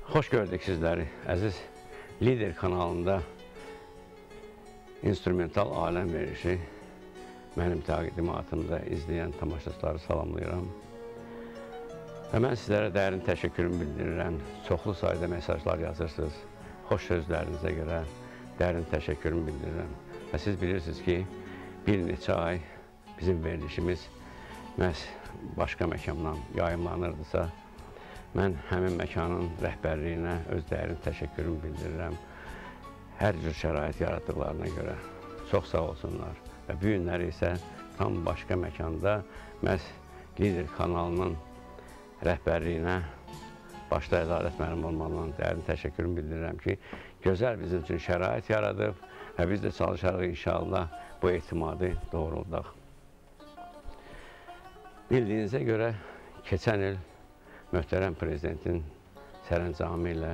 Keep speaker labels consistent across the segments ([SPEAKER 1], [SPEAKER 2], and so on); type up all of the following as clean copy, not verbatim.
[SPEAKER 1] Hoş gördük sizləri, əziz Lider kanalında instrumental aləm verişi mənim təqdimatımda izləyən tamaşaçıları salamlayıram. Və mən sizlərə dərin təşəkkürümü bildirirəm. Çoxlu sayda mesajlar yazırsınız. Xoş sözlərinizə görə dərin təşəkkürümü bildirirəm. Və siz bilirsiniz ki, bir neçə ay bizim verilişimiz məhz başqa məkandan yayımlanırdısa, mən həmin məkanın rəhbərliyinə öz dərin təşəkkürümü bildirirəm. Hər cür şərait yaratdıqlarına görə çox sağ olsunlar. Və bu günləri isə tam başqa məkanda məhz Lider kanalının rəhbərliyinə başda Ədalət müəllim olmağından dərin təşəkkürümü bildirirəm ki, gözəl bizim üçün şərait yaradıb və biz də çalışarıq inşallah bu etimadı doğruldaq. Bildiyinizə görə keçən il möhtərəm prezidentin sərəncamı ilə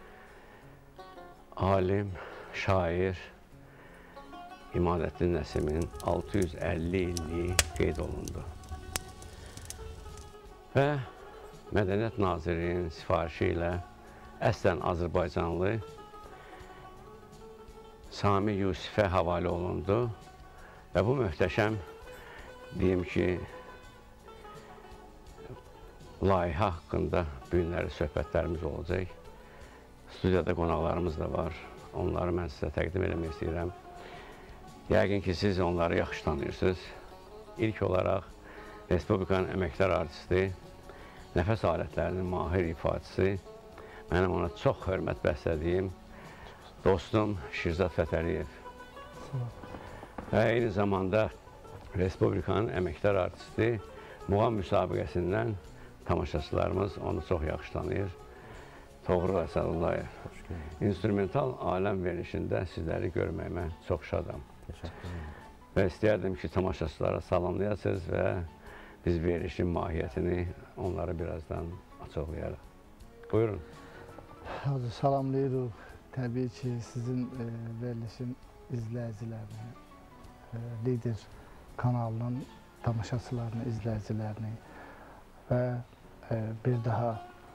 [SPEAKER 1] alim, şair İmadəddin Nəsimin 650 illiyi qeyd olundu. Və Mədəniyyət Nazirinin sifarişi ilə əslən Azərbaycanlı Sami Yusifə havalə olundu və bu möhtəşəm, deyim ki, layihə haqqında bu günləri söhbətlərimiz olacaq. Studiyada qonaqlarımız da var. Onları mən sizə təqdim eləmək istəyirəm. Yəqin ki, siz onları yaxşı tanıyırsınız. İlk olaraq Respublikanın əməkdar artisti, nəfəs alətlərinin mahir ifaçısı, mənim ona çox hörmət bəslədiyim dostum Şirzad Fətəliyev. Və eyni zamanda Respublikanın əməkdar artisti muğam müsabiqəsindən tamaşaçılarımız onu çox yaxşı tanıyır. Toğrul Əsədullayev. İnstrumental aləm verilişində sizləri görməyimə çox şadam. Və istəyərdim ki, tamaşaçılara salamlayasınız və biz verilişin mahiyyətini onlara birazdan açıqlayarıq. Buyurun.
[SPEAKER 2] Salamlayırıq. Təbii ki, sizin verilişin izləyicilərini, Lider kanalının tamaşaçılarını, izləyicilərini və bir daha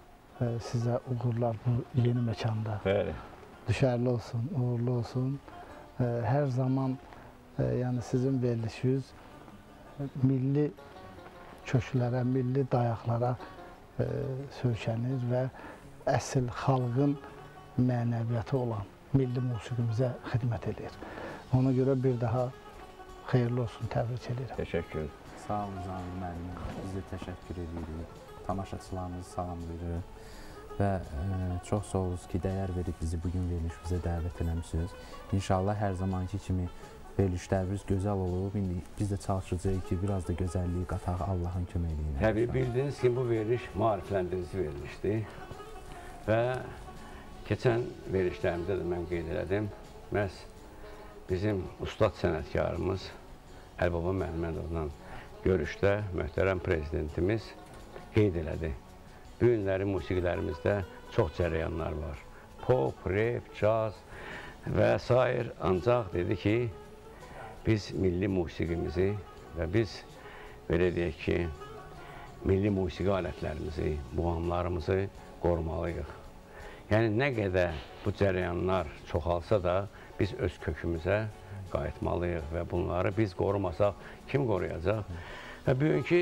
[SPEAKER 2] sizə uğurlar bu yeni məkanda.
[SPEAKER 1] Bəli.
[SPEAKER 2] Düşərli olsun, uğurlu olsun. Hər zaman yəni sizin verilişiniz milli köklərə, milli dayaqlara söykənir və əsl xalqın mənəviyyatı olan milli musiqimizə xidmət edir. Ona görə bir daha xeyirli olsun, təbrik edirəm.
[SPEAKER 1] Təşəkkür.
[SPEAKER 3] Sağ olun Zahir müəllim, biz də təşəkkür edirik. Tamaşaçılarımızı salamlayırıq və çox sağ olunuz ki, dəyər verib bizi bugün verilişimizə dəvət eləmişsiniz. İnşallah hər zamanki kimi verilişlərimiz gözəl olub. İndi biz də çalışacağıq ki, biraz da gözəlliyi qataq Allahın köməkliyi ilə.
[SPEAKER 1] Təbii bildiniz ki, bu veriliş maarifləndirici verilişdir və keçən verilişlərimizdə də mən qeyd elədim. Məhz bizim ustad sənətkarımız Əlbaba Məmmədovla görüşdə möhtərəm prezidentimiz qeyd elədi. Bu günləri musiqilərimizdə çox cərəyanlar var. Pop, rap, caz və s. Ancaq dedi ki, biz milli musiqimizi və biz belə deyək ki, milli musiqi alətlərimizi, muğamlarımızı qorumalıyıq. Yəni, nə qədər bu cərəyanlar çoxalsa da biz öz kökümüzə qayıtmalıyıq və bunları biz qorumasaq kim qoruyacaq? Və bugünkü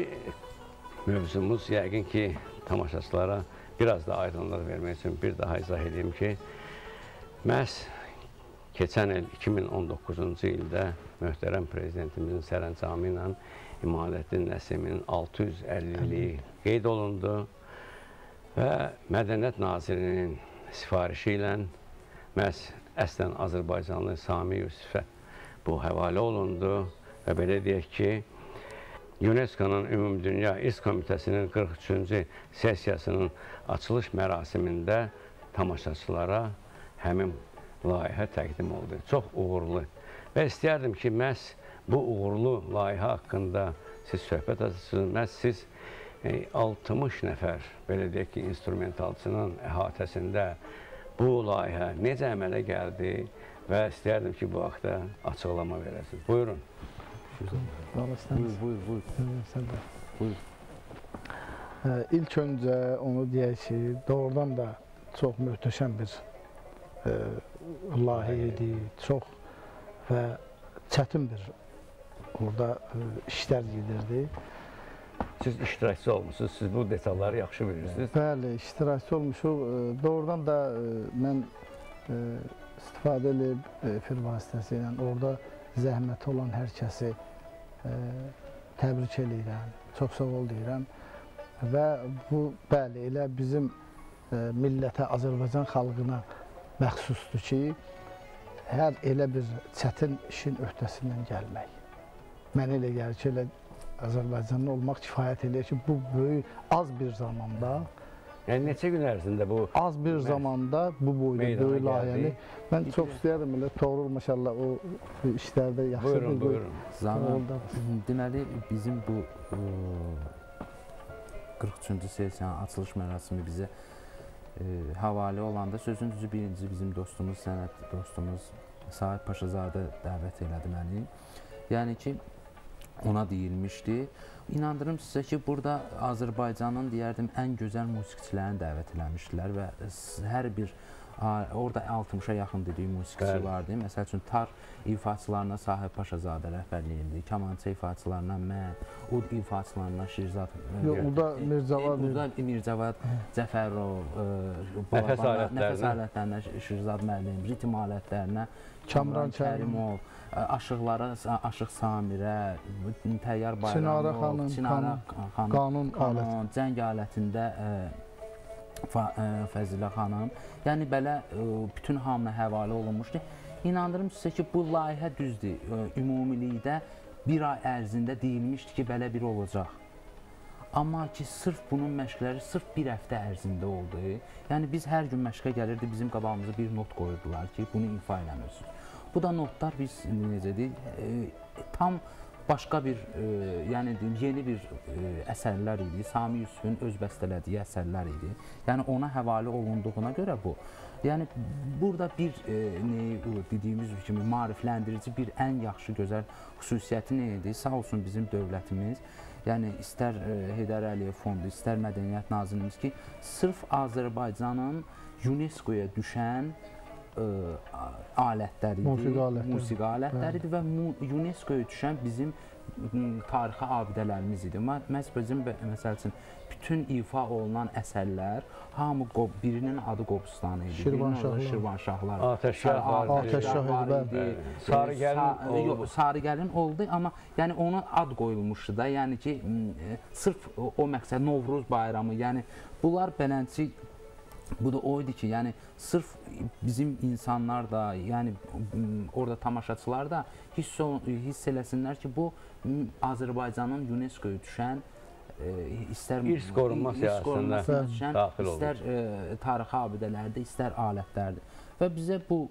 [SPEAKER 1] mövzumuz yəqin ki, tamaşaçılara biraz da aydınlıq vermək üçün bir daha izah edeyim ki, məhz keçən il 2019-cu ildə möhtərəm prezidentimizin sərəncamı ilə İmadəddin Nəsimin 650-liyi qeyd olundu və Mədəniyyət Nazirinin sifarişi ilə məhz əslən Azərbaycanlı Sami Yusifə bu həvalə olundu və belə deyək ki, UNESCO-nun Ümumdünya İrs Komitəsinin 43-cü sessiyasının açılış mərasimində tamaşaçılara həmin layihə təqdim oldu. Çox uğurlu. Və istəyərdim ki, məhz bu uğurlu layihə haqqında siz söhbət açırsınız. Məhz siz 60 nəfər, belə deyək ki, instrumentalçının əhatəsində bu layihə necə əmələ gəldi və istəyərdim ki, bu haqda açıqlama verəsiniz. Buyurun.
[SPEAKER 2] İlk öncə onu deyək ki, doğrudan da çox möhtəşəm bir layihə idi, çox və çətin bir orada işlər gedirdi.
[SPEAKER 1] Siz iştirakçı olmuşsunuz, siz bu detalları yaxşı bilirsiniz.
[SPEAKER 2] Bəli, iştirakçı olmuşuq. Doğrudan da mən istifadə edib efir vasitəsilə orada zəhməti olan hər kəsi təbrik edirəm, çox sağ ol deyirəm. Və bu, bəli, elə bizim millətə, Azərbaycan xalqına məxsusdur ki, hər elə bir çətin işin öhdəsindən gəlmək. Mənə elə gəlir ki, elə Azərbaycanlı olmaq kifayət edir ki, bu böyük, az bir zamanda,
[SPEAKER 1] yəni neçə gün ərzində bu
[SPEAKER 2] az bir zamanda bu boyda böyük layihəni mən çox istəyərdim elə Toğrul maşallah o işlərdə yaxşı bir
[SPEAKER 1] buyurun.
[SPEAKER 3] Deməli bizim bu 43-cü sessiyanın açılış mərasimi bizə havalə olanda sözün düzü birinci bizim dostumuz, sənət dostumuz Sahib Paşazadə dəvət elədi məni. Yəni ki, ona deyilmişdi. İnandırım sizə ki, burada Azərbaycanın deyərdim ən gözəl musiqiçilərini dəvət eləmişdilər və hər bir orada 60-a yaxın dediyi musiqiçi vardı. Məsəl üçün tar ifaçılarına Sahib Paşazadə rəhbərlik edirdi, kamança ifaçılarına mən, ud ifaçılarına Şirzad, Mirzavad Cəfərov, nəfəs alətlərinə Şirzad müəllim, ritim alətlərinə Kamran Kərimov, aşıqlara Aşıq Samirə, Təyyar Bayramov, Çinara xanım, cəng alətində Fəzilə xanım, yəni belə bütün hamına həvalə olunmuşdu. İnandırım sizə ki, bu layihə düzdür, ümumilikdə bir ay ərzində deyilmişdi ki, belə bir olacaq. Amma ki, sırf bunun məşqləri sırf bir həftə ərzində oldu. Yəni, biz hər gün məşqə gəlirdi, bizim qabağımıza bir not qoyurdular ki, bunu ifa eləmirsiniz. Bu da notlar biz, necə deyik, tam başqa bir, yəni yeni bir əsərlər idi. Sami Yusufun öz bəstələdiyi əsərlər idi. Yəni, ona həvalə olunduğuna görə bu. Yəni, burada bir, dediyimiz kimi, maarifləndirici bir ən yaxşı, gözəl xüsusiyyəti nə idi? Sağ olsun bizim dövlətimiz, yəni istər Heydər Əliyev fondu, istər Mədəniyyət Nazirimiz ki, sırf Azərbaycanın UNESCO-ya düşən alətləri idi, musiqi alətləri idi və UNESCO-ya düşən bizim tarixi abidələrimiz idi. Məhz bizim, məsəl üçün, bütün ifa olunan əsərlər, hamı birinin adı Qobustan idi, Şirvanşahlar,
[SPEAKER 1] Atəşşah idi,
[SPEAKER 3] Sarıgəlin oldu, amma yəni ona ad qoyulmuşdu da, yəni ki, sırf o məqsəd, Novruz bayramı, yəni bunlar belənçi. Bu da o idi ki, yəni sırf bizim insanlar da, yəni orada tamaşaçılar da hiss eləsinlər ki, bu Azərbaycanın UNESCO-ya düşən istər
[SPEAKER 1] irs qorunma siyasətində daxil olur.
[SPEAKER 3] İstər tarixi abidələrdə, istər alətlərdir. Və bizə bu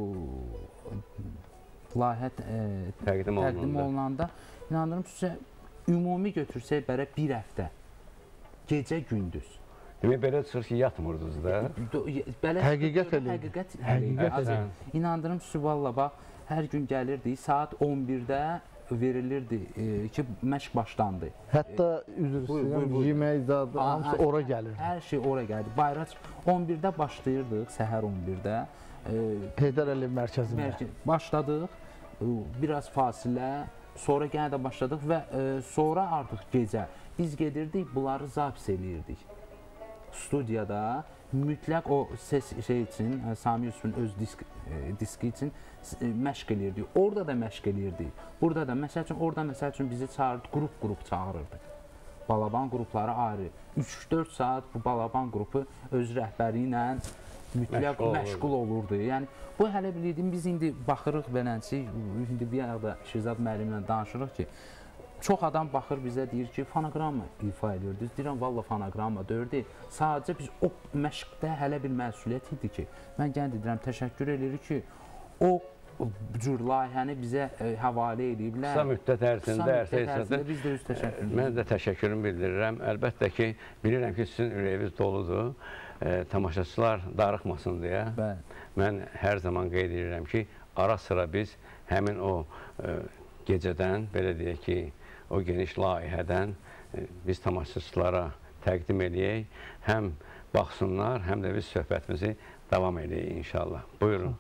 [SPEAKER 3] layihə təqdim olunanda, inandırım sizə, ümumi götürsək bərə bir həftə, gecə-gündüz.
[SPEAKER 1] Demək, belə çıxır ki, yatmırdınız da.
[SPEAKER 2] Həqiqət
[SPEAKER 3] eləyir. İnandırım sizə, valla bax, hər gün gəlirdi, saat 11-də verilirdi ki, məşq başlandı.
[SPEAKER 2] Hətta, üzr istəyirəm, yemək zadı, hamısı ora gəlirdi.
[SPEAKER 3] Hər şey ora gəldi. Bayraç 11-də başlayırdıq, səhər 11-də.
[SPEAKER 2] Heydər Əliyev mərkəzində.
[SPEAKER 3] Başladıq, biraz fasilə, sonra yenə də başladıq və sonra artıq gecə biz gedirdik, bunları zapis eləyirdik. Studiyada mütləq o ses üçün, Sami Yusufun öz diski üçün məşq eləyirdik. Orada da məşq eləyirdik. Burada da, məsəl üçün, orada məsəl üçün bizi çağırdı, qrup çağırırdı. Balaban qrupları ayrı. 3-4 saat bu Balaban qrupu öz rəhbəri ilə mütləq məşğul olurdu. Yəni, bu hələ bilirdim, biz indi baxırıq belənçi, indi bir arada Şirzad müəllimlə danışırıq ki, çox adam baxır bizə deyir ki, fonoqramma ifa edirdiniz. Deyirəm, valla fonoqramma deyirdi. Sadəcə biz o məşqdə hələ bir məsuliyyət idi ki, mən gəlin deyirəm, təşəkkür edirik ki, o cür layihəni bizə həvalə ediblər.
[SPEAKER 1] Qısa müddət ərzində
[SPEAKER 3] biz də öz təşəkkür edirik.
[SPEAKER 1] Mən də təşəkkürümü bildirirəm. Əlbəttə ki, bilirəm ki, sizin ürəyiniz doludur. Tamaşaçılar darıxmasın deyə. Mən hər zaman qeyd edirəm ki, ara sıra biz həmin o gecədən, belə deyək ki, o geniş layihədən biz tamaşaçılara təqdim edək. Həm baxsınlar, həm də biz söhbətimizi davam edək inşallah. Buyurun.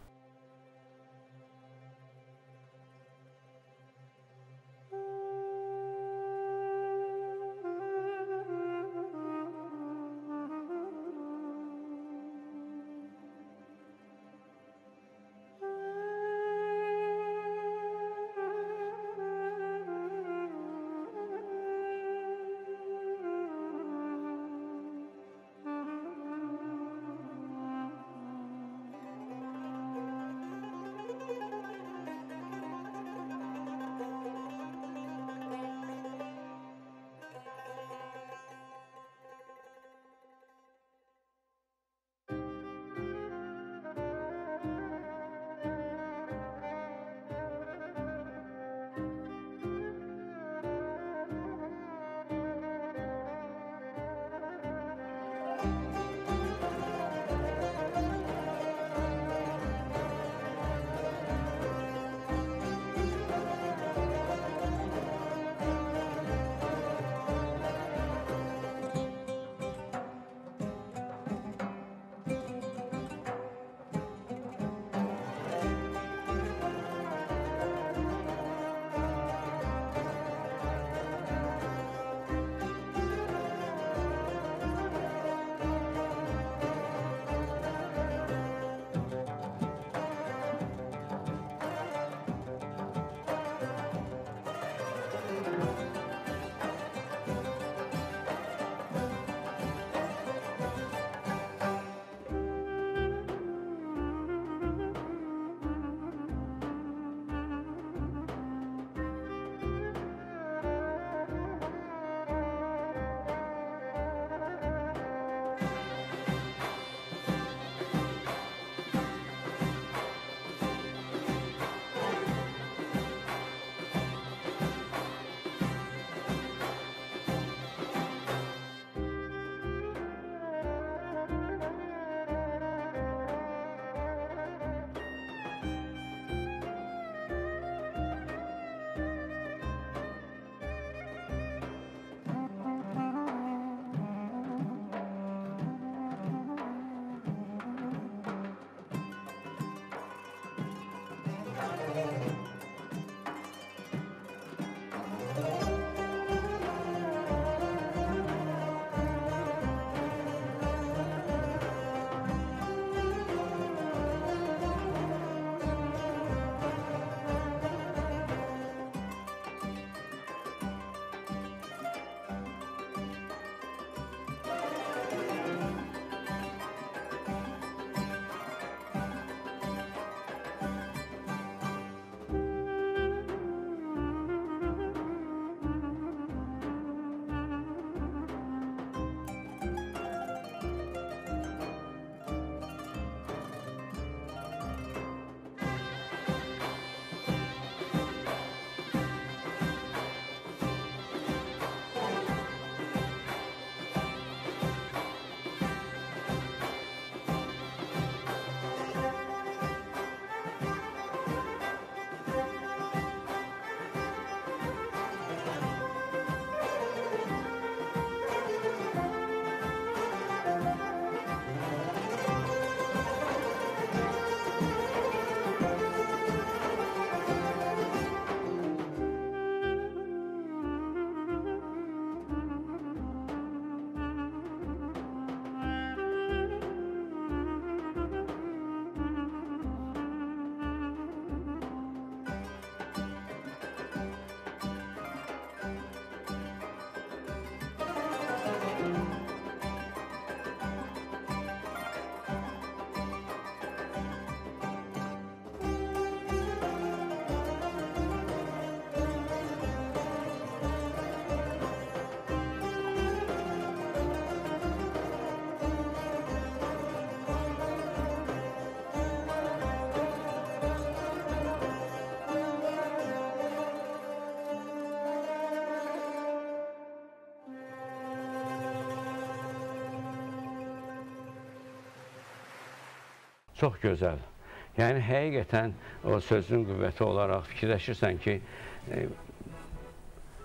[SPEAKER 1] Çox gözəl. Yəni, həqiqətən o sözün qüvvəti olaraq fikirləşirsən ki,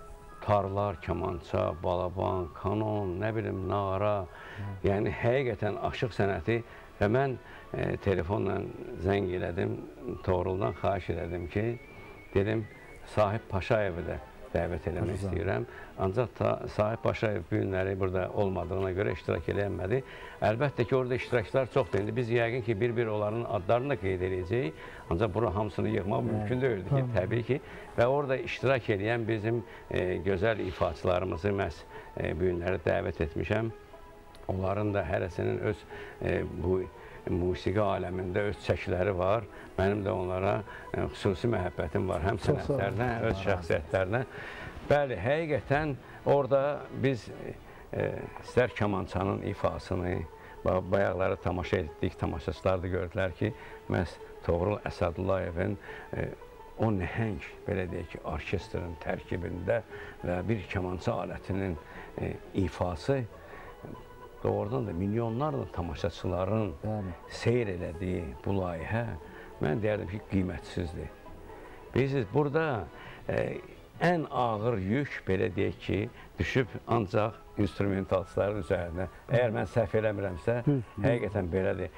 [SPEAKER 1] tarlar, kamança, balaban, kanon, nə bilim, nara, yəni həqiqətən aşıq sənəti və mən telefonla zəng elədim, Toğruldan xahiş elədim ki, dedim, Sahib Paşayevi də dəvət eləmək istəyirəm. Ancaq Sahib Paşayev bu günləri burada olmadığına görə iştirak eləyənmədi. Əlbəttə ki, orada iştirakçılar çoxdur. İndi biz yəqin ki, bir-bir onların adlarını da qeyd edəcəyik. Ancaq bura hamısını yığmaq mümkün deyildi ki, təbii ki. Və orada iştirak edən bizim gözəl ifaçılarımızı məhz bu günləri dəvət etmişəm. Onların da hərəsinin öz bu musiqi aləmində öz çəkiləri var. Mənim də onlara xüsusi məhəbbətim var, həm sənətlərinə, öz şəxsiyyətlərinə. Bəli, həqiqətən orada biz istər kamançanın ifasını, bayaqları tamaşa etdik, tamaşaçılar da gördülər ki, məhz Toğrul Əsədullayevin o nəhəng, belə deyək ki, orkestrin tərkibində və bir kamança alətinin ifası doğrudan da milyonlarla tamaşaçıların seyr elədiyi bu layihə, mən deyərdim ki, qiymətsizdir. Bilirsiniz, burada ən ağır yük, belə deyək ki, düşüb ancaq instrumentalçıların üzərinə. Əgər mən səhv eləmirəmsə, həqiqətən belədir.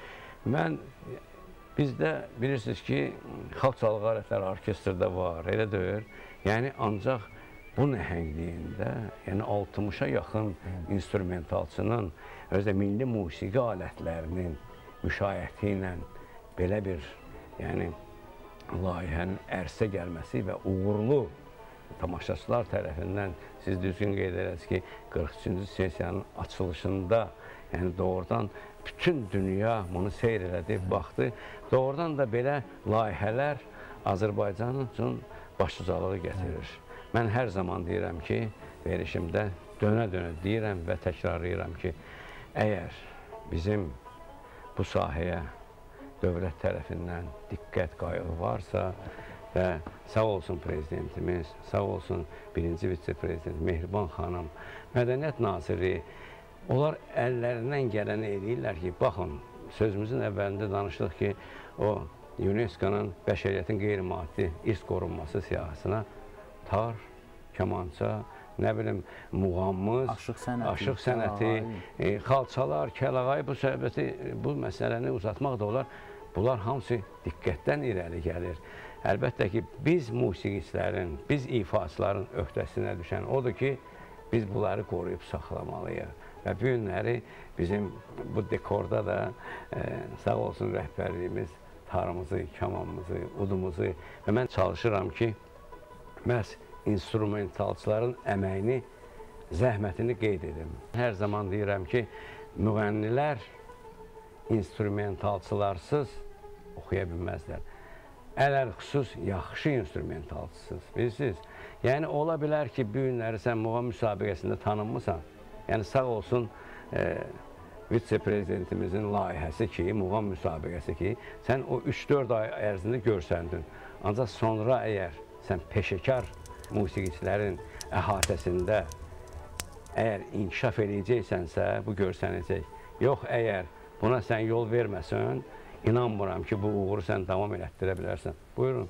[SPEAKER 1] Bizdə bilirsiniz ki, xalq çalğı alətləri orkestrdə var, elə deyil. Yəni, ancaq bu nəhəngliyində, yəni 60-a yaxın instrumentalçının özdə milli musiqi alətlərinin müşayiəti ilə belə bir layihənin ərsə gəlməsi və uğurlu tamaşaçılar tərəfindən siz düzgün qeyd edərsiniz ki, 43-cü sessiyanın açılışında doğrudan bütün dünya bunu seyr elədi, baxdı. Doğrudan da belə layihələr Azərbaycanın üçün başlıcalığı gətirir. Mən hər zaman deyirəm ki, verişimdə dönə-dönə deyirəm və təkrarlayıram ki, əgər bizim bu sahəyə dövlət tərəfindən diqqət qayğı varsa və sağ olsun prezidentimiz, sağ olsun birinci vitse-prezident Mehriban xanım, Mədəniyyət Naziri, onlar əllərindən gələni eləyirlər ki, baxın, sözümüzün əvvəlində danışdıq ki, o UNESCO-nun bəşəriyyətin qeyri-maddi irs qorunması siyahısına tar, kamança, nə bilim, muğamımız, aşıq sənəti, xalçalar, kəlağay, bu məsələni uzatmaq da olar. Bunlar hamısı diqqətdən irəli gəlir. Əlbəttə ki, biz musiqiçilərin, biz ifaçıların öhdəsinə düşən odur ki, biz bunları qoruyub saxlamalıyıq. Və bu günləri bizim bu dekorda da sağ olsun rəhbərliyimiz tarımızı, kamanımızı, udumuzu və mən çalışıram ki, məhz instrumentalçıların əməyini, zəhmətini qeyd edim. Hər zaman deyirəm ki, müğənnilər instrumentalçılarsız oxuya bilməzlər. Ələl-xüsus yaxşı instrumentalçısız, bilirsiniz? Yəni, ola bilər ki, bu günləri sən muğam müsabiqəsində tanınmısan. Yəni, sağ olsun vitse-prezidentimizin layihəsi ki, muğam müsabiqəsi ki, sən o 3-4 ay ərzində görsəndin. Ancaq sonra əgər sən peşəkar musiqiçilərin əhatəsində əgər inkişaf edəcəksənsə, bu görsənəcək. Yox, əgər buna sən yol verməsən, inanmıram ki, bu uğuru sən davam elətdirə bilərsən. Buyurun.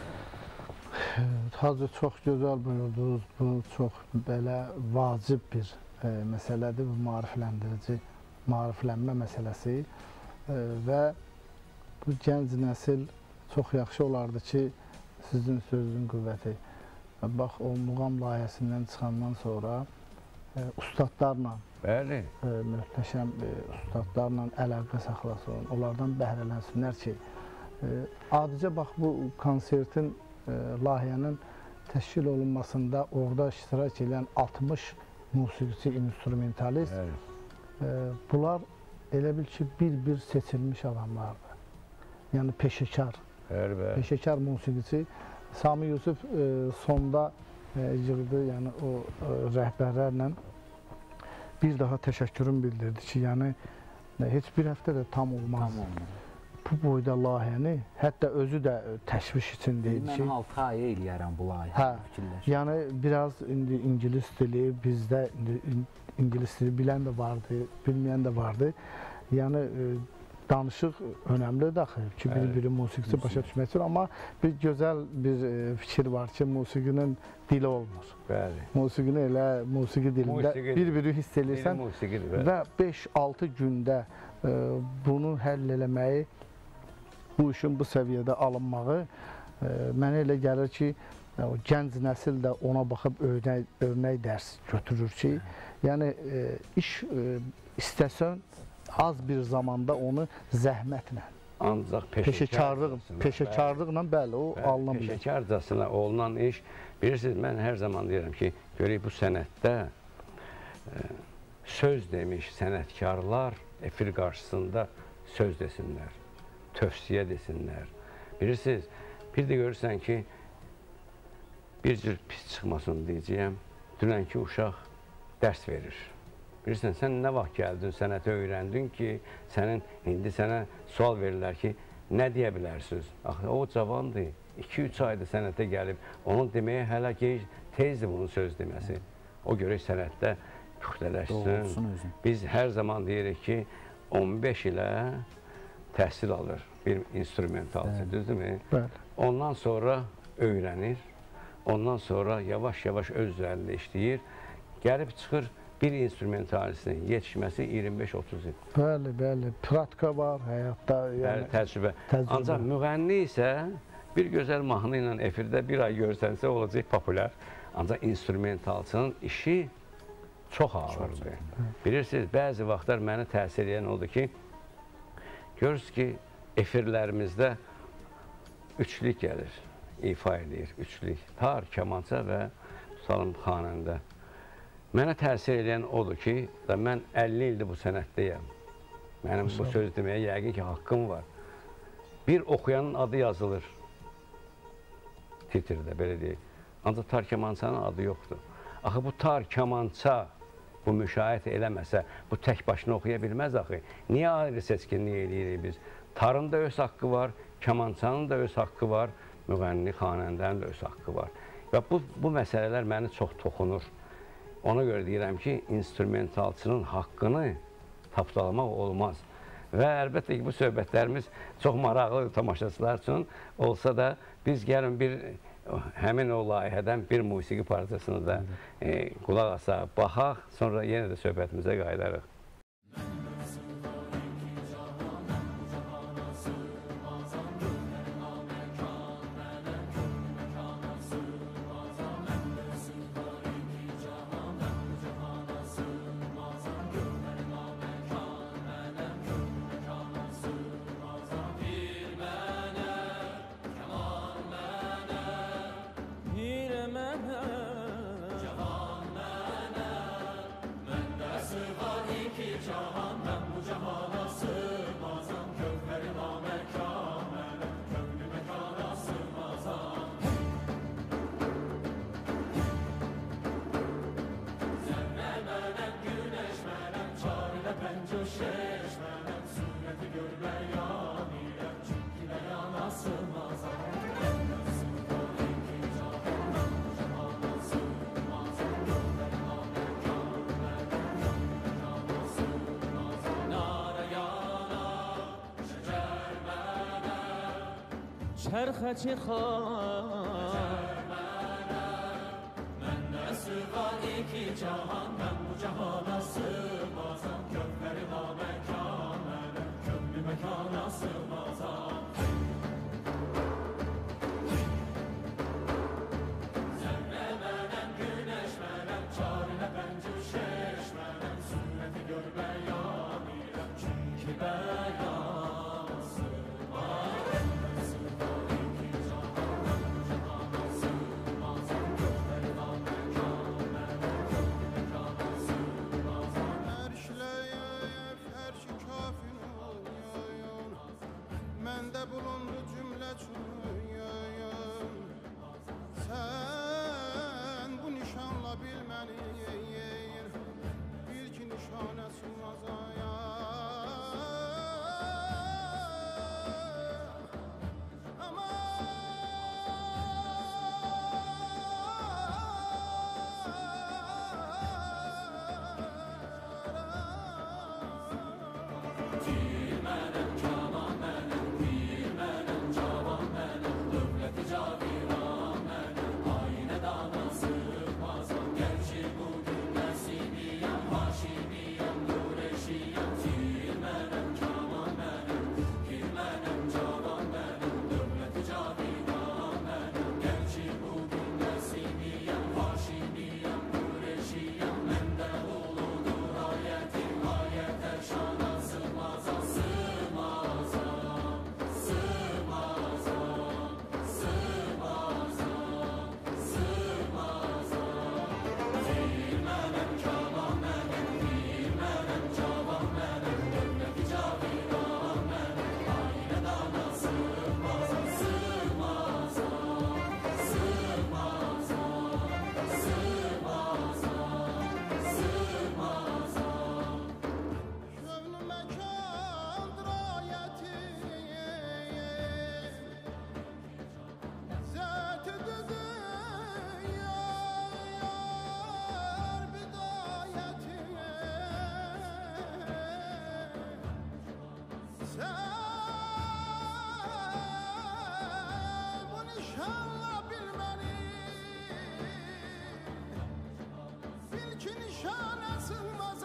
[SPEAKER 2] Hacı, çox gözəl buyurdunuz. Bu çox belə vacib bir məsələdir, bu maarifləndirici, maariflənmə məsələsi və bu gənc nəsil çox yaxşı olardı ki, sizin sözünün qüvvəti. Bax, o muğam layihəsindən çıxandan sonra ustadlarla, möhtəşəm ustadlarla əlaqə saxlasın, onlardan bəhrələnsinlər ki, adicə bax, bu konsertin, layihənin təşkil olunmasında orada iştirak edən 60 musiqiçi, instrumentalist, bunlar elə bil ki, bir-bir seçilmiş adamlardır. Yəni, peşəkar, peşəkar musiqiçi. Sami Yusuf sonda yığdı, yəni o rəhbərlərlə bir daha təşəkkürüm bildirdi ki, yəni heç bir həftə də tam olmaz. Bu boyda layihəni, hətta özü də təşviş içində idi ki...
[SPEAKER 3] Mən 6 ay eləyərəm bu layihəni fikirləşdim.
[SPEAKER 2] Yəni, biraz indi ingilis dili, bizdə ingilis dili bilən də vardı, bilməyən də vardı. Yəni, danışıq önəmlidir axı ki, bir-biri musiqisi başa düşmək üçün, amma bir gözəl bir fikir var ki, musiqinin dili olmur.
[SPEAKER 1] Bəli.
[SPEAKER 2] Musiqini elə musiqi dilində bir-biri hiss edirsən və 5-6 gündə bunu həll eləməyi, bu işin bu səviyyədə alınmağı mənə elə gəlir ki, o gənc nəsil də ona baxıb örnək dərs götürür ki, yəni iş istəsən az bir zamanda onu zəhmətlə,
[SPEAKER 1] ancaq
[SPEAKER 2] peşəkarlıqla bəli, o alına bilir.
[SPEAKER 1] Peşəkarcasına olunan iş, bilirsiniz, mən hər zaman deyirəm ki, görək bu sənətdə söz demiş sənətkarlar efir qarşısında söz desinlər, tövsiyə desinlər. Bilirsiniz, bir də görürsən ki, bir cür pis çıxmasın deyəcəyəm, dünənki uşaq dərs verir. Bilirsən, sən nə vaxt gəldin, sənəti öyrəndin ki, indi sənə sual verirlər ki, nə deyə bilərsiniz? Axı, o cavandır, 2-3 ayda sənətə gəlib, onun deməyə hələ tezdir bunun söz deməsi. O görək sənətdə püxtələşsin. Biz hər zaman deyirik ki, 15 ilə təhsil alır bir instrumentalçı, düzdürmü? Ondan sonra öyrənir, ondan sonra yavaş-yavaş öz üzərində işləyir, gəlib çıxır, bir instrumentalistin yetişməsi 25-30 il.
[SPEAKER 2] Bəli, bəli. Pratika var həyatda.
[SPEAKER 1] Bəli, təcrübə. Ancaq müğənni isə bir gözəl mahnı ilə efirdə bir ay görsənsə olacaq populyar. Ancaq instrumentalçının işi çox ağırdır. Bilirsiniz, bəzi vaxtlar məni təsir edən odur ki, görürsünüz ki, efirlərimizdə üçlük gəlir, ifa edir, üçlük. Tar, kamança və tutalım xanəndə. Mənə təsir edən odur ki, mən 50 ildir bu sənətdəyəm. Mənim bu söz deməyə yəqin ki, haqqım var. Bir oxuyanın adı yazılır titrdə, belə deyək. Ancaq tar kamançanın adı yoxdur. Axı, bu tar kamança bu müşahiət eləməsə, bu tək başına oxuya bilməz axı. Niyə ayrı seçkinlik eləyirik biz? Tarın da öz haqqı var, kamançanın da öz haqqı var, müğənni, xanəndənin də öz haqqı var. Və bu məsələlər məni çox toxunur. Ona görə deyirəm ki, instrumentalçının haqqını tapdalamaq olmaz. Və əlbəttə ki, bu söhbətlərimiz çox maraqlı tamaşaçılar üçün olsa da, biz gəlin həmin o layihədən bir musiqi parçasını da qulaq asaq, baxaq, sonra yenə də söhbətimizə qayıdarıq.
[SPEAKER 4] چرخچی من سوای کی جهان من bu cihana sığmazam kökleri namekanen köklü mekana sığmazam zerremenem güneşmenem çarine ben cüşeşmenem sünneti görmeyan irem çünkü beyan sığmaz
[SPEAKER 5] bulundu cümle çürüyün sen bu nişanla bilmeni bil ki nişane sığmaz aya ama
[SPEAKER 4] Dilmenem
[SPEAKER 5] Sen bunu inşallah bilmeli. Bil ki nişana sığmaz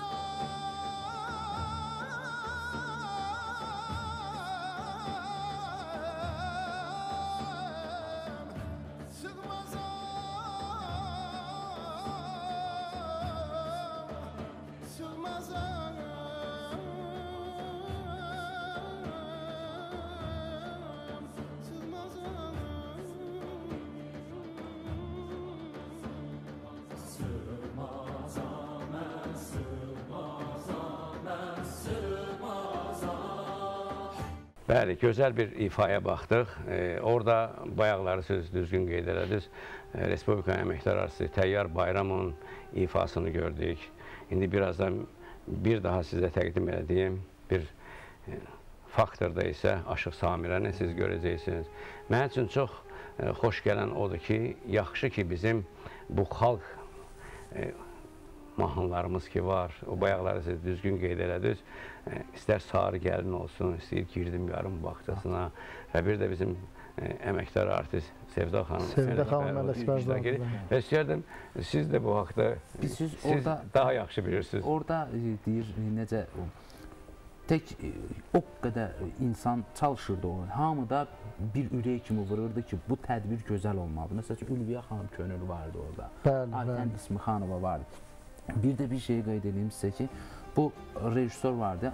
[SPEAKER 1] Bəli, gözəl bir ifaya baxdıq. Orada bayaqları siz düzgün qeyd elədiniz. Respublika əməkdar artisti Təyyar Bayramın ifasını gördük. İndi birazdan bir daha sizə təqdim edəcəyim bir faktorda isə Aşıq Samirəni siz görəcəksiniz. Mənim üçün çox xoş gələn odur ki, yaxşı ki bizim bu xalq mahnılarımız ki var, o bayaqları siz düzgün qeyd elədiniz. İstər Sarı Gəlin olsun, istəyir Girdim Yarım bağçasına və bir də bizim əməkdar artist Sevda xanım
[SPEAKER 2] Ələkbərzadə.
[SPEAKER 1] Və istəyərdim, siz də bu haqda siz daha yaxşı bilirsiniz.
[SPEAKER 3] Orada deyir, necə tək o qədər insan çalışırdı onu. Hamıda bir ürək kimi vururdu ki, bu tədbir gözəl olmalıdır. Məsəl üçün Ülviyə xanım Könül vardı orada. Aytən İsmixanova vardı. Bir də bir şey qeyd edeyim sizə ki, bu rejissor vardı,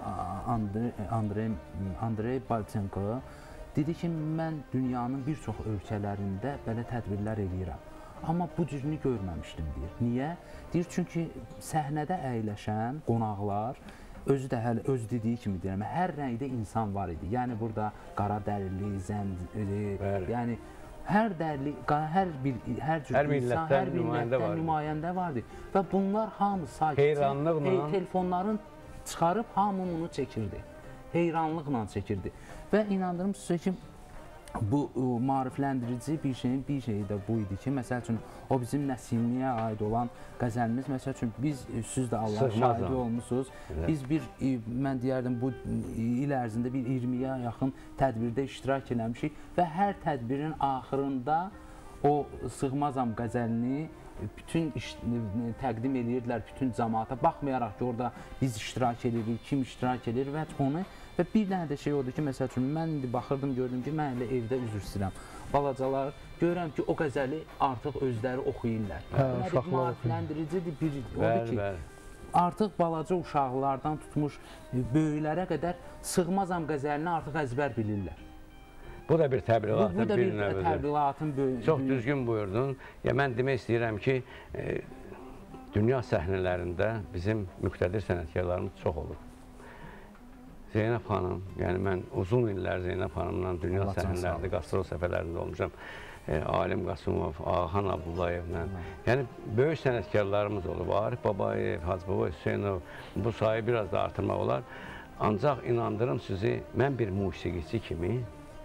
[SPEAKER 3] Andrey Baltenko. Dedi ki, mən dünyanın bir çox ölkələrində belə tədbirlər eləyirəm. Amma bu cürünü görməmişdim, deyir. Niyə? Deyir, çünki səhnədə əyləşən qonaqlar, özü də hələ öz dediyi kimi deyirəm, hər rəngdə insan var idi. Yəni burada qara dərili, zəncili, yəni hər dərli, hər cür insan, hər millətdən nümayəndə vardı. Və bunlar hamı sakitcə telefonların çıxarıb hamı onu çəkirdi. Heyranlıqla çəkirdi. Və inandırım sizə ki, bu maarifləndirici bir şeyi də bu idi ki, məsəl üçün o bizim nəsilliyə aid olan qəzəlimiz, məsəl üçün biz, siz də Allah şahidi olmuşsunuz, biz mən deyərdim, bu il ərzində bir 20-yə yaxın tədbirdə iştirak eləmişik və hər tədbirin axırında o Sığmazam qəzəlini bütün təqdim edirdilər bütün cəmaata, baxmayaraq ki, orada biz iştirak edirik, kim iştirak edir və onu. Və bir dənə də şey odur ki, məsəl üçün, mən indi baxırdım, gördüm ki, mən elə evdə üzr istəyirəm. Balacalar, görürəm ki, o qəzəli artıq özləri oxuyurlar. Maarifləndiricidir bir odur ki, artıq balaca uşaqlardan tutmuş böyüklərə qədər Sığmazam qəzəlini artıq əzbər bilirlər.
[SPEAKER 1] Bu da bir təbliğatın bir növüdür.
[SPEAKER 3] Təbliğatın
[SPEAKER 1] çox düzgün buyurdun. Ya mən demək istəyirəm ki, dünya səhnələrində bizim müqtədir sənətkarlarımız çox olur. Zeynəb xanım, yəni mən uzun illər Zeynəb xanımla dünya səhnələrində, qastrol səfərlərində olmuşam. Alim Qasımov, Ağaxan Abdullayevlə. Yəni böyük sənətkarlarımız olub. Arif Babayev, Hacı Baba Hüseynov, bu sayı biraz da artırmaq olar. Ancaq inandırım sizi, mən bir musiqiçi kimi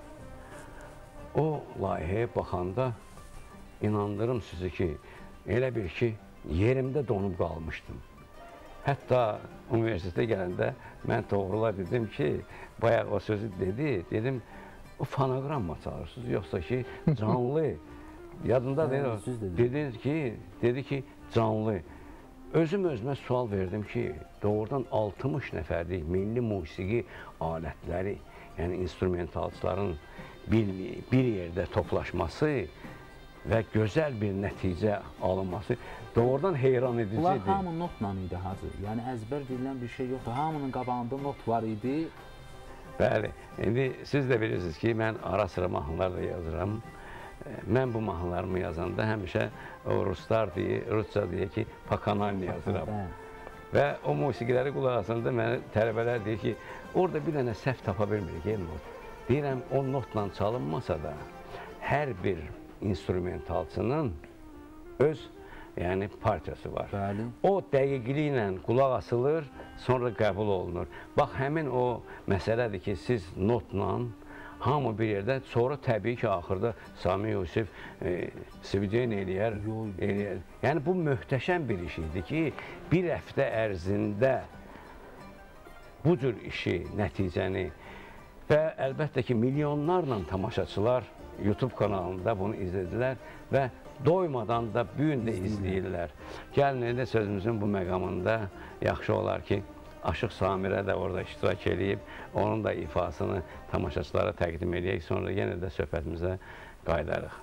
[SPEAKER 1] o layihəyə baxanda inandırım sizi ki, elə bir ki, yerimdə donub qalmışdım. Hətta universitetə gələndə mən doğrula dedim ki, bayaq o sözü dedim, o fonoqramma çalırsınız, yoxsa ki, canlı, yadında dedi ki, canlı. Özümə sual verdim ki, doğrudan 60 nəfərlik milli musiqi alətləri, yəni instrumentalçıların bir yerdə toplaşması və gözəl bir nəticə alınması doğrudan heyran edicidir.
[SPEAKER 3] Bunlar hamı notla idi, Hacı. Yəni əzbər deyilən bir şey yoxdur. Hamının qabağında not var idi.
[SPEAKER 1] Bəli, indi siz də bilirsiniz ki, mən ara sıra mahnılar da yazıram. Mən bu mahnılarımı yazanda həmişə o rusca deyir ki, pakanalni yazıram. Və o musiqiləri qulaq asanda mənə tələbələr deyir ki, orada bir dənə səhv tapa bilmirik, Elmur. Deyirəm, o notla çalınmasa da hər bir instrumentalçının öz partiyası var. O dəqiqliklə qulaq asılır, sonra qəbul olunur. Bax, həmin o məsələdir ki, siz notla hamı bir yerdə, sonra təbii ki, axırda Sami Yusif sviden eləyər. Yəni, bu möhtəşəm bir iş idi ki, bir həftə ərzində bu cür işi, nəticəni Və əlbəttə ki, milyonlarla tamaşaçılar YouTube kanalında bunu izlədilər və doymadan da bu gün də izləyirlər. Gəlin, elə sözümüzün bu məqamında yaxşı olar ki, Aşıq Samirə də orada iştirak edib, onun da ifasını tamaşaçılara təqdim edək, sonra yenə də söhbətimizə qayıdarıq.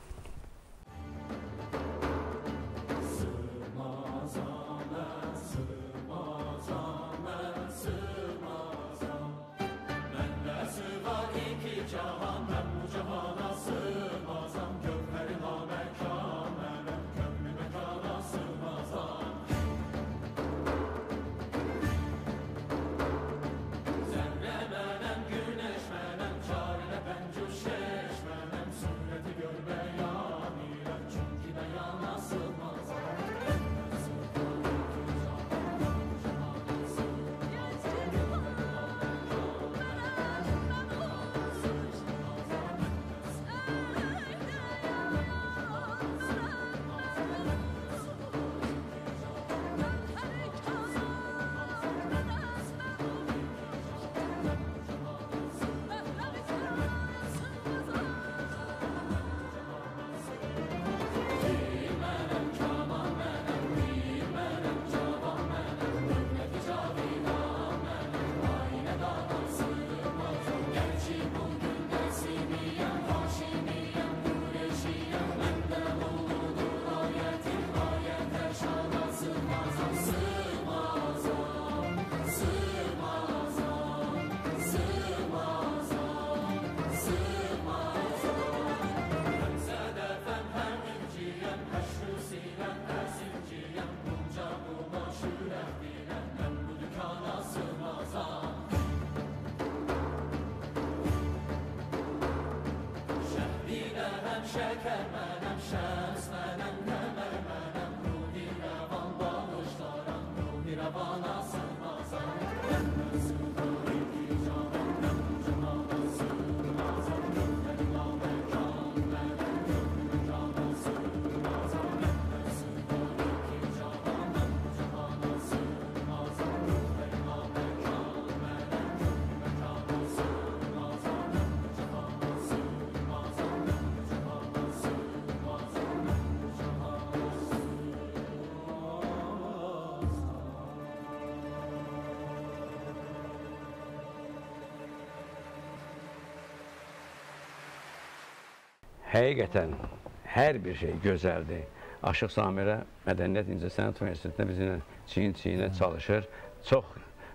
[SPEAKER 1] Həqiqətən, hər bir şey gözəldir. Aşıq Samirə Mədəniyyət İncəsənət Universitetində bizimlə çiyin-çiyinə çalışır. Çox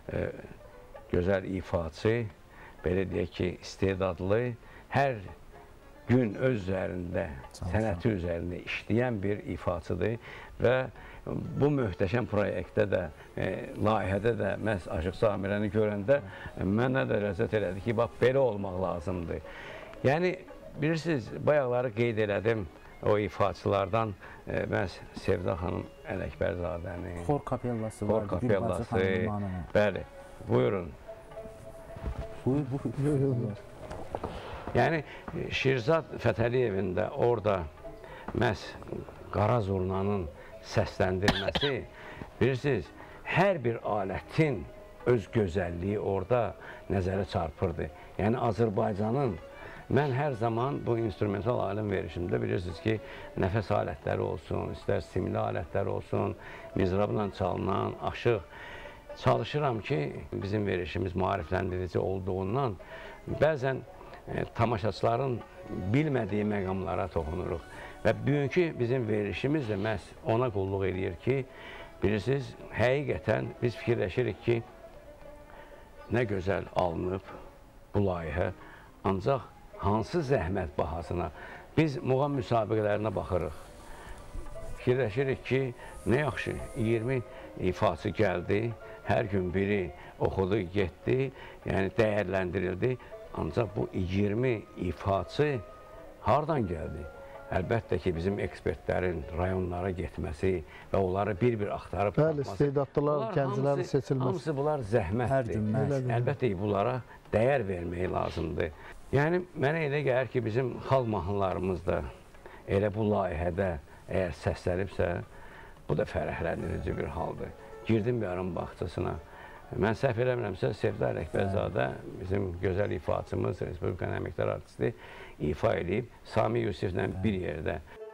[SPEAKER 1] gözəl ifaçı, belə deyək ki, istedadlı, hər gün öz üzərində, sənəti üzərində işləyən bir ifaçıdır və bu möhtəşəm proyektdə də, layihədə də məhz Aşıq Samirəni görəndə mənə də ləzzət elədi ki, bax, belə olmaq lazımdır. Yəni, bilirsiniz, bayaqları qeyd elədim o ifaçılardan məhz Sevda xanım Ələkbərzadəni,
[SPEAKER 3] Xor kapellası var,
[SPEAKER 1] Gülbacı, bəli, buyurun.
[SPEAKER 3] Buyur.
[SPEAKER 1] Yəni, Şirzad Fətəliyevin də orada məhz Qara Zurnanın səsləndirməsi, bilirsiniz, hər bir alətin öz gözəlliyi orada nəzərə çarpırdı. Yəni, Azərbaycanın, mən hər zaman bu instrumental aləm verişimdə bilirsiniz ki, nəfəs alətləri olsun, istər simli alətləri olsun, mizrabla çalınan, aşıq. Çalışıram ki, bizim verişimiz maarifləndirici olduğundan bəzən tamaşaçıların bilmədiyi məqamlara toxunuruq. Və bugünkü bizim verişimiz də məhz ona qulluq edir ki, bilirsiniz, həqiqətən biz fikirləşirik ki, nə gözəl alınıb bu layihə, ancaq hansı zəhmət bahasına biz muğam müsabiqələrinə baxırıq. Fikirləşirik ki, nə yaxşı, 20 ifaçı gəldi, hər gün biri oxudu, getdi, yəni dəyərləndirildi. Ancaq bu 20 ifaçı hardan gəldi? Əlbəttə ki, bizim ekspertlərin rayonlara getməsi və onları bir-bir axtarıb
[SPEAKER 2] Bəli, istedadlılar, gənclərin seçilməsi.
[SPEAKER 1] Hamısı bunlar zəhmətdir. Əlbəttə ki, bunlara dəyər vermək lazımdır. Yəni, mənə elə gəlir ki, bizim xalq mahnılarımız da elə bu layihədə əgər səslənibsə, bu da fərəhlendirici bir haldır. Girdim bir arın bağçasına Mən səhv eləmirəmsə, Sevda Ələkbərzadə bizim gözəl ifaçımız, Respublikanın əməkdar artisti ifa edib Sami Yusiflə bir yerdə.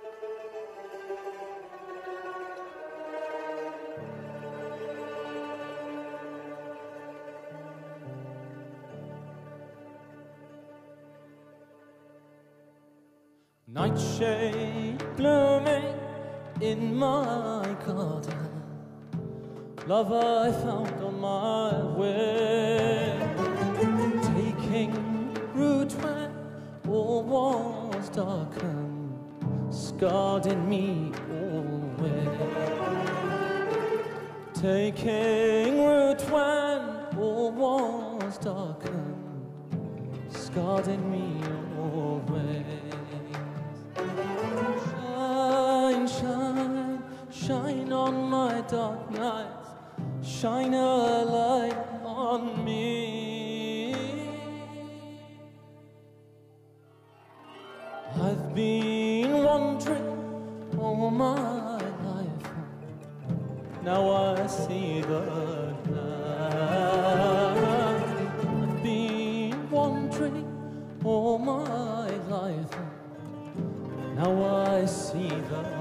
[SPEAKER 4] Nightshade blooming in my garden, love I found on my way, taking root when all was darkened, scarred in me always, taking root when all was darkened, scarred in me always. Shine, shine on my dark nights, shine a light on me. I've been wandering all my life, now I see the light. I've been wandering all my life, now I see the light.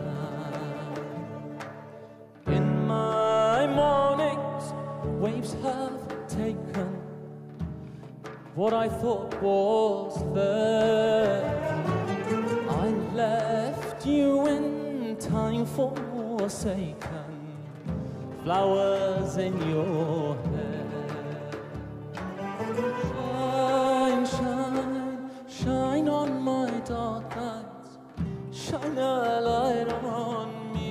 [SPEAKER 4] In my mornings, waves have taken what I thought was there. I left you in time forsaken, flowers in your hair. Shine, shine, shine on my dark nights, shine a light on me.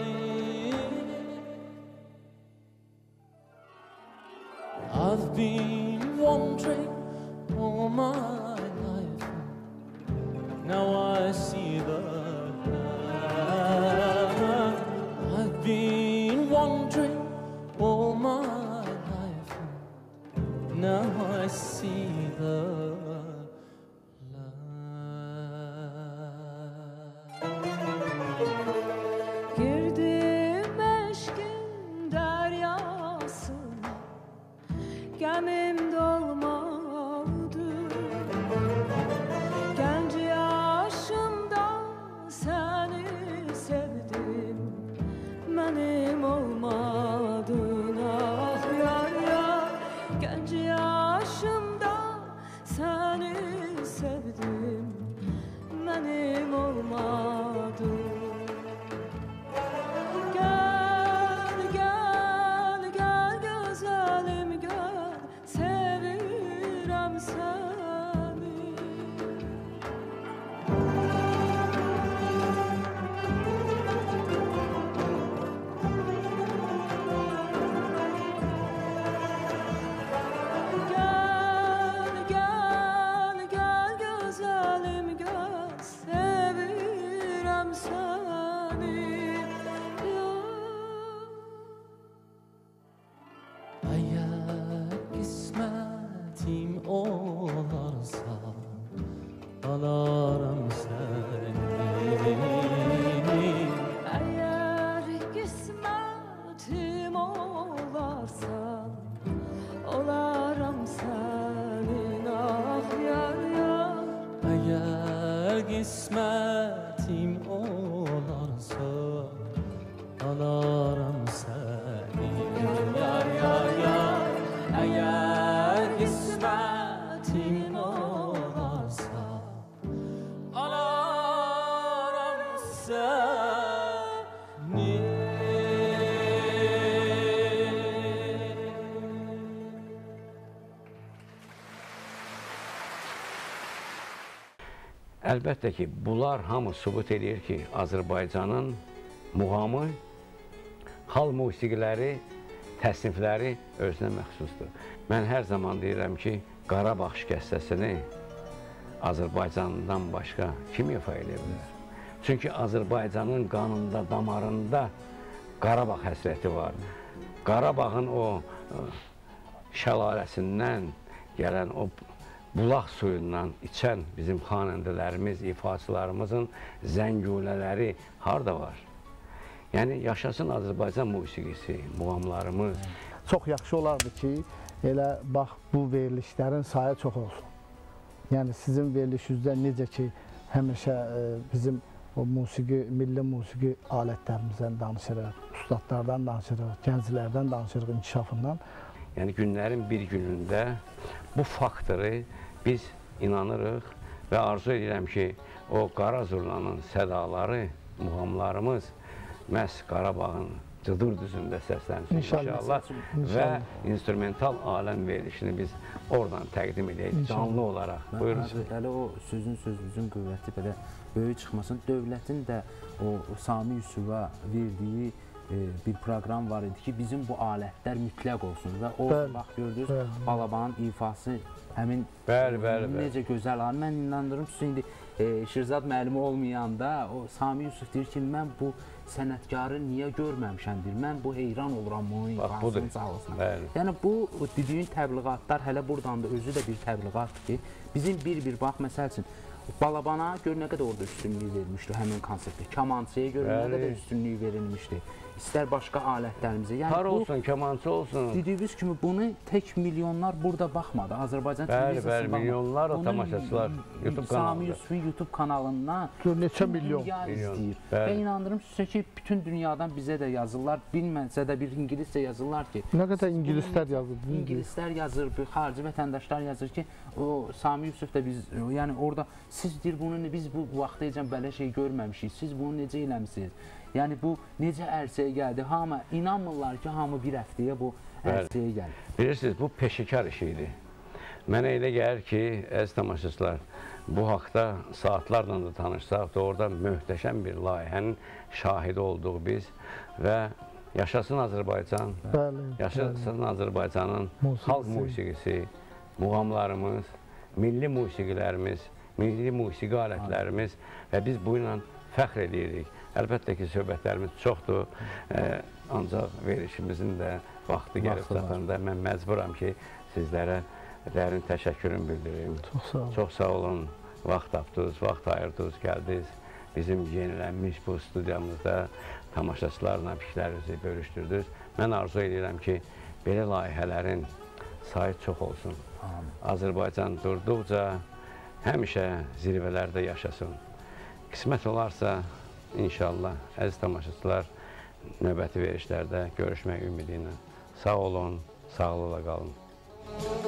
[SPEAKER 4] I've been wandering all my life, now I see the light. I've been wandering all my life, now I see the
[SPEAKER 6] Girdim aşkın deryasına, gemim dolmadı. Genç yaşımda seni sevdim, benim olmadın ah yar yar. Genç yaşımda seni sevdim, benim olmadın. Gel, gel, gel güzelim gel, sevirəm səni. Gel, gel, gel güzelim gel, sevirəm səni. Eğer kısmetim olarsa, alarım seni. Eğer kısmetim olarsa, olarım senin ah yar yar. Eğer kısmetim olarsa, alarım seni yar yar yar. Eğer kısmetim olarsa, alarım seni.
[SPEAKER 1] Əlbəttə ki, bunlar hamı sübut edir ki, Azərbaycanın muğamı, xalq musiqiləri, təsnifləri özünə məxsusdur. Mən hər zaman deyirəm ki, Qarabağ şikəstəsini Azərbaycandan başqa kim ifa edə bilər? Çünki Azərbaycanın qanında, damarında Qarabağ həsrəti var. Qarabağın o şəlaləsindən gələn o bulaq suyundan içən bizim xanəndələrimiz, ifaçılarımızın zəngulələri harada var? Yəni, yaşasın Azərbaycan musiqisi, muğamlarımız,
[SPEAKER 2] çox yaxşı olardı ki, elə bax bu verilişlərin sayı çox olsun. Yəni sizin verilişinizdə necə ki, həmişə bizim o musiqi, milli musiqi alətlərimizdən danışırıq, ustadlardan danışırıq, gənclərdən danışırıq, inkişafından.
[SPEAKER 1] Yəni günlərin bir günündə bu faktoru biz inanırıq və arzu edirəm ki, o Qara Zurnanın sədaları, muğamlarımız məhz Qarabağın Cıdır düzündə səslənsin inşallah və instrumental aləm verilişini biz oradan təqdim edək canlı olaraq. Buyurun.
[SPEAKER 3] Hələ o sözün qüvvəti belə böyük çıxmasın. Dövlətin də o Sami Yusufa verdiyi bir proqram var idi ki, bizim bu alətlər mütləq olsun və o bax gördünüz, Balabanın ifası həmin necə gözəl aləm. Mən inandırım ki, indi Şirzad müəllimi olmayanda o Sami Yusuf deyir ki, mən bu sənətkarı niyə görməmişəm deyir, mən bu heyran oluram onun ifasını sağlasın. Yəni bu dediyin təbliğatlar hələ buradan da özü də bir təbliğatdır ki, bizim bir bax məsəl üçün Balabana gör nə qədər orada üstünlük verilmişdi həmin konsertdə, kamançıya gör nə qədər üstünlük verilmişdi, istər başqa alətlərimizə.
[SPEAKER 1] Tar olsun, kamançı olsun.
[SPEAKER 3] Dediyimiz kimi bunu tək milyonlar burada baxmadı. Azərbaycan televiziyasında
[SPEAKER 1] bəli, milyonlar o tamaşaçılar YouTube kanalında.
[SPEAKER 3] Sami Yusufun YouTube kanalından
[SPEAKER 2] neçə milyon
[SPEAKER 3] izləyir. Və inandırım sizə ki, bütün dünyadan bizə də yazırlar, bilməsə də bir ingiliscə yazırlar ki,
[SPEAKER 2] nə qədər ingilislər yazır?
[SPEAKER 3] İngilislər yazır, xarici vətəndaşlar yazır ki, o Sami Yusuf da biz, yəni orada siz deyir bunu biz bu vaxtaycan belə şey görməmişik, siz bunu necə eləmişsiniz? Yəni bu necə ərsəyə gəldi? Hamı inanmırlar ki, hamı bir həftəyə bu ərsəyə gəlir.
[SPEAKER 1] Bilirsiniz, bu peşəkar iş idi. Mənə elə gəlir ki, əziz tamaşaçılar, bu haqda saatlarla da tanışsaq da orada möhtəşəm bir layihənin şahidi olduq biz və yaşasın Azərbaycan, yaşasın Azərbaycanın xalq musiqisi, muğamlarımız, milli musiqilərimiz, milli musiqi alətlərimiz və biz bu ilə fəxr edirik. Əlbəttə ki, söhbətlərimiz çoxdur, ancaq verilişimizin də vaxtı gəlib çatanda mən məcburam ki, sizlərə dərin təşəkkürüm bildirim. Çox sağ olun, vaxt tapdınız, vaxt ayırdınız, gəldiniz. Bizim yenilənmiş bu studiyamızda tamaşaçılarla fikirlərinizi bölüşdürdünüz. Mən arzu edirəm ki, belə layihələrin sayı çox olsun. Azərbaycan durduqca həmişə zirvələrdə yaşasın. Qismət olarsa, İnşallah, əziz tamaşaçılar, növbəti verilişlərdə görüşmək ümidi ilə. Sağ olun, sağlıqla qalın.